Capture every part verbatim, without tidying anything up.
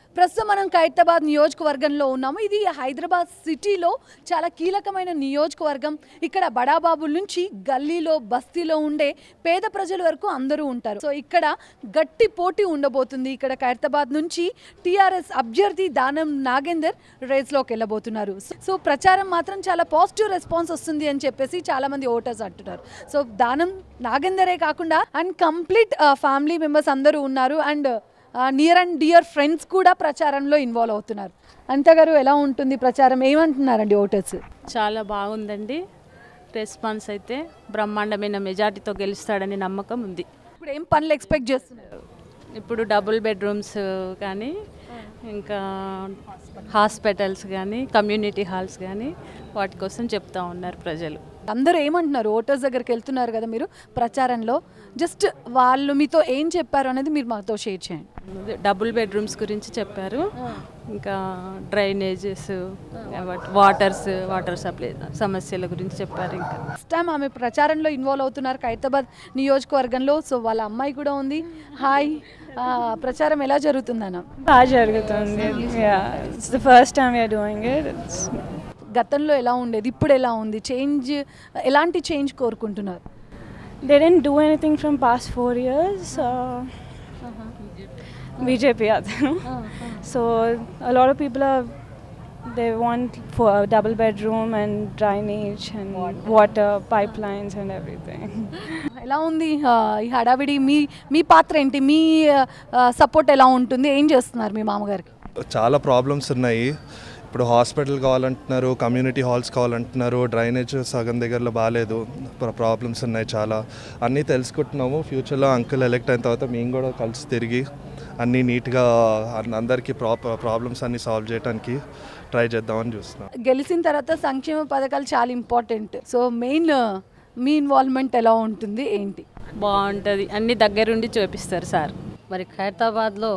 ప్రస్తుతం మనం ఖైరతాబాద్ నియోజకవర్గంలో ఉన్నాము. ఇది హైదరాబాద్ సిటీలో చాలా కీలకమైన నియోజకవర్గం. ఇక్కడ బడాబాబుల నుంచి గల్లీలో బస్తీలో ఉండే పేద ప్రజల వరకు అందరూ ఉంటారు. సో ఇక్కడ గట్టి పోటీ ఉండబోతుంది. ఇక్కడ ఖైరతాబాద్ నుంచి టీఆర్ఎస్ అభ్యర్థి దానం నాగేందర్ రేస్లోకి వెళ్ళబోతున్నారు. సో ప్రచారం మాత్రం చాలా పాజిటివ్ రెస్పాన్స్ వస్తుంది అని చెప్పేసి చాలా మంది ఓటర్స్ అంటున్నారు. సో దానం నాగేందరే కాకుండా అండ్ కంప్లీట్ ఫ్యామిలీ మెంబర్స్ అందరూ ఉన్నారు. And near and dear friends కూడా ప్రచారంలో ఇన్వాల్వ్ అవుతున్నారు. అనిత గారు, ఎలా ఉంటుంది ప్రచారం? ఏమంటున్నారండి ఓటర్స్? చాలా బాగుందండి. రెస్పాన్స్ అయితే బ్రహ్మాండమైన మెజార్టీతో గెలుస్తాడని నమ్మకం ఉంది. ఇప్పుడు ఏం పనులు ఎక్స్పెక్ట్ చేస్తున్నారు? ఇప్పుడు డబుల్ బెడ్రూమ్స్ కానీ, ఇంకా హాస్పిటల్స్ కానీ, కమ్యూనిటీ హాల్స్ కానీ వాటి కోసం చెప్తా ఉన్నారు ప్రజలు. అందరూ ఏమంటున్నారు? ఓటర్స్ దగ్గరికి వెళ్తున్నారు కదా మీరు ప్రచారంలో, జస్ట్ వాళ్ళు మీతో ఏం చెప్పారు అనేది మీరు మాతో షేర్ చేయండి. డబుల్ బెడ్రూమ్స్ గురించి చెప్పారు, ఇంకా డ్రైనేజెస్, వాటర్స్ వాటర్ సప్లై సమస్యల గురించి చెప్పారు. ఇంకా ఫస్ట్ టైం ఆమె ప్రచారంలో ఇన్వాల్వ్ అవుతున్నారు ఖైరతాబాద్ నియోజకవర్గంలో. సో వాళ్ళ అమ్మాయి కూడా ఉంది. హాయ్, ప్రచారం ఎలా జరుగుతుందన్న? బాగా జరుగుతుంది. It's the first time we are doing it. గతంలో ఎలా ఉండేది, ఇప్పుడు ఎలా ఉంది? చేంజ్, ఎలాంటి చేంజ్ కోరుకుంటున్నారు? They didn't do anything from past four years. Uh, B J P, so a lot of people are, they want for a double bedroom and drainage and water pipelines and everything. ఎలా ఉంది ఈ హడావిడి? మీ మీ పాత్ర ఏంటి? మీ support ఎలా ఉంటుంది? ఏం చేస్తున్నారు మీ మామగారికి? చాలా ప్రాబ్లమ్స్ ఉన్నాయి. ఇప్పుడు హాస్పిటల్ కావాలంటున్నారు, కమ్యూనిటీ హాల్స్ కావాలంటున్నారు, డ్రైనేజ్ సగం దగ్గరలో బాగాలేదు, ప్రాబ్లమ్స్ ఉన్నాయి చాలా. అన్నీ తెలుసుకుంటున్నాము. ఫ్యూచర్లో అంకుల్ ఎలక్ట్ అయిన తర్వాత మేము కూడా కలిసి తిరిగి అన్నీ నీట్గా అందరికీ ప్రాప ప్రాబ్లమ్స్ అన్నీ సాల్వ్ చేయడానికి ట్రై చేద్దామని చూస్తున్నాం. గెలిచిన తర్వాత సంక్షేమ పథకాలు చాలా ఇంపార్టెంట్. సో మెయిన్ మీ ఇన్వాల్వ్మెంట్ ఎలా ఉంటుంది, ఏంటి? బాగుంటుంది, అన్ని దగ్గరుండి చూపిస్తారు సార్. మరి ఖైరతాబాద్లో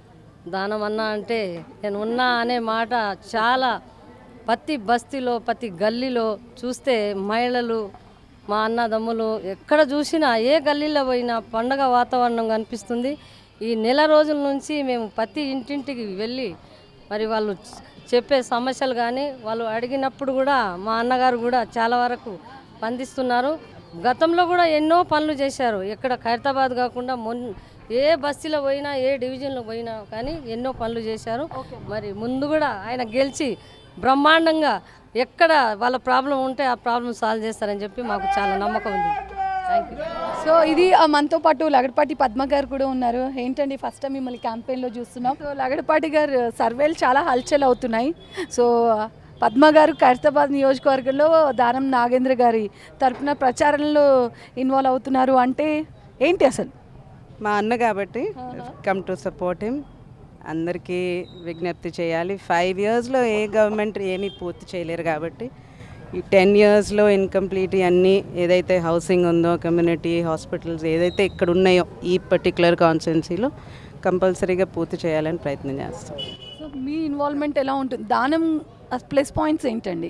దానం అన్నా అంటే నేను ఉన్నా అనే మాట చాలా ప్రతి బస్తీలో ప్రతి గల్లీలో చూస్తే మహిళలు, మా అన్నదమ్ములు ఎక్కడ చూసినా ఏ గల్లీలో పోయినా పండగ వాతావరణం కనిపిస్తుంది. ఈ నెల రోజుల నుంచి మేము ప్రతి ఇంటింటికి వెళ్ళి మరి వాళ్ళు చెప్పే సమస్యలు కానీ వాళ్ళు అడిగినప్పుడు కూడా మా అన్నగారు కూడా చాలా వరకు స్పందిస్తున్నారు. గతంలో కూడా ఎన్నో పనులు చేశారు. ఎక్కడ ఖైరతాబాద్ కాకుండా మొన్న ఏ బస్తీలో పోయినా ఏ డివిజన్లో పోయినా కానీ ఎన్నో పనులు చేశారు. మరి ముందు కూడా ఆయన గెలిచి బ్రహ్మాండంగా ఎక్కడ వాళ్ళ ప్రాబ్లం ఉంటే ఆ ప్రాబ్లం సాల్వ్ చేస్తారని చెప్పి మాకు చాలా నమ్మకం ఉంది. Thank you. సో ఇది మనతో పాటు లగడపాటి పద్మ గారు కూడా ఉన్నారు. ఏంటండి, ఫస్ట్ టైం మిమ్మల్ని క్యాంపెయిన్లో చూస్తున్నాం. సో లగడపాటి గారు, సర్వేలు చాలా హల్చల్ అవుతున్నాయి. సో పద్మ గారు ఖైరతాబాద్ నియోజకవర్గంలో దానం నాగేంద్ర గారి తరఫున ప్రచారంలో ఇన్వాల్వ్ అవుతున్నారు అంటే ఏంటి అసలు? మా అన్న కాబట్టి కమ్ టు సపోర్ట్ హిమ్. అందరికీ విజ్ఞప్తి చేయాలి. ఫైవ్ ఇయర్స్లో ఏ గవర్నమెంట్ ఏమీ పూర్తి చేయలేరు కాబట్టి ఈ టెన్ ఇయర్స్లో ఇన్కంప్లీట్ అన్నీ ఏదైతే హౌసింగ్ ఉందో, కమ్యూనిటీ హాస్పిటల్స్ ఏదైతే ఇక్కడ ఉన్నాయో ఈ పర్టికులర్ కాన్స్టిట్యున్సీలో కంపల్సరీగా పూర్తి చేయాలని ప్రయత్నం చేస్తాం. సో మీ ఇన్వాల్వ్మెంట్ ఎలా ఉంటుంది? దానం ప్లస్ పాయింట్స్ ఏంటండి?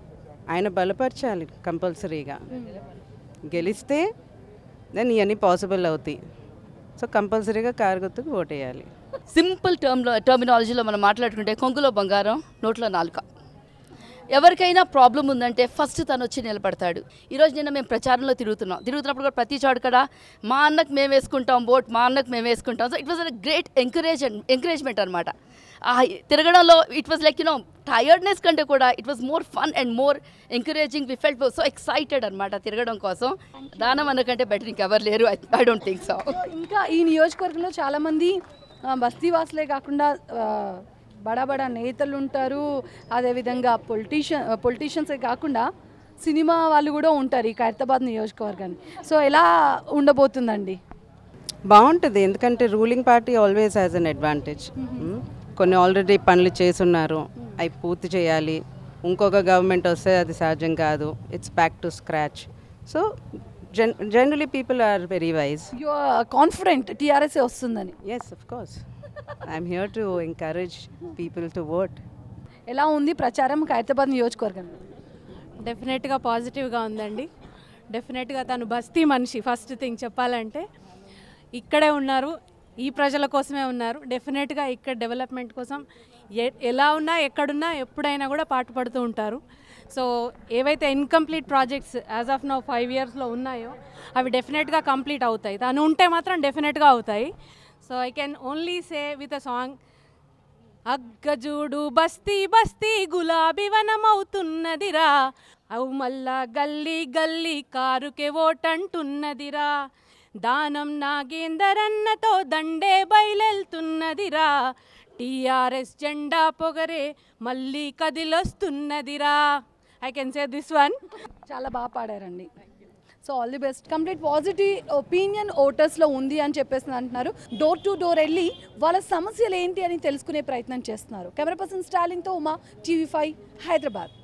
ఆయన బలపరచాలి కంపల్సరీగా. గెలిస్తే దెన్ ఇవన్నీ పాసిబుల్ అవుతాయి. సో కంపల్సరీగా కారు గుర్తుకు ఓటేయాలి. సింపుల్ టర్మ్లో టర్మినాలజీలో మనం మాట్లాడుకుంటే కొంగులో బంగారం, నోట్లో నాలుక. ఎవరికైనా ప్రాబ్లం ఉందంటే ఫస్ట్ తను వచ్చి నిలబడతాడు. ఈరోజు నిన్న మేము ప్రచారంలో తిరుగుతున్నాం. తిరుగుతున్నప్పుడు కూడా ప్రతి చోటు కూడా మా అన్నకు మేము వేసుకుంటాం ఓట్, మా అన్నకు మేము వేసుకుంటాం. So it was a great encourage encouragement అనమాట. తిరగడంలో it was like you know tiredness కంటే కూడా it was more fun and more encouraging. We felt so excited అనమాట తిరగడం కోసం. దానం అన్నకంటే బెటర్ ఇంకెవరు లేరు. I don't think so. ఇంకా ఈ నియోజకవర్గంలో చాలామంది బస్తీవాసులే కాకుండా బడా బడా నేతలు ఉంటారు, అదేవిధంగా పొలిటీషియన్ పొలిటీషియన్సే కాకుండా సినిమా వాళ్ళు కూడా ఉంటారు ఈ ఖైరతాబాద్ నియోజకవర్గాన్ని. సో ఎలా ఉండబోతుందండి? బాగుంటుంది, ఎందుకంటే ruling party always has an advantage. కొన్ని ఆల్రెడీ పనులు చేసున్నారు, అవి పూర్తి చేయాలి. ఇంకొక గవర్నమెంట్ వస్తే అది సహజం కాదు. It's back to scratch. So జన్ generally people are very wise. You are confident TRS వస్తుందని? Yes, of course. I'm here to encourage people to vote. ఎలా ఉంది ప్రచారం ఖైరతాబాద్ నియోజకవర్గంలో? డెఫినెట్గా పాజిటివ్గా ఉందండి. డెఫినెట్గా తను బస్తీ మనిషి. ఫస్ట్ థింగ్ చెప్పాలంటే ఇక్కడే ఉన్నారు, ఈ ప్రజల కోసమే ఉన్నారు. డెఫినెట్గా ఇక్కడ డెవలప్మెంట్ కోసం ఎ- ఎలా ఉన్నా ఎక్కడున్నా ఎప్పుడైనా కూడా పాటుపడుతూ ఉంటారు. సో ఏవైతే incomplete projects as of now five ఇయర్స్లో ఉన్నాయో అవి డెఫినెట్గా కంప్లీట్ అవుతాయి. తను ఉంటే మాత్రం డెఫినెట్గా అవుతాయి. So I can only say with a song, అగ్గజూడు బస్తీ బస్తీ గులాబీ వనమవుతున్నదిరా, అవు మళ్ళా గల్లీ గల్లీ కారుకే ఓటంటున్నదిరా, దానం నాగేందరన్నతో దండే బయలెళ్తున్నదిరా, టీఆర్ఎస్ జెండా పొగరే మళ్ళీ కదిలొస్తున్నదిరా. I can say this one. చాలా బాగా పాడారండి. So all the best. Complete positive opinion ఓటర్స్లో ఉంది అని చెప్పేసి అంటున్నారు. డోర్ టు డోర్ వెళ్ళి వాళ్ళ సమస్యలు ఏంటి అని తెలుసుకునే ప్రయత్నం చేస్తున్నారు. కెమెరా పర్సన్ స్టాలిన్తో ఉమా, టీవీ ఫైవ్, హైదరాబాద్.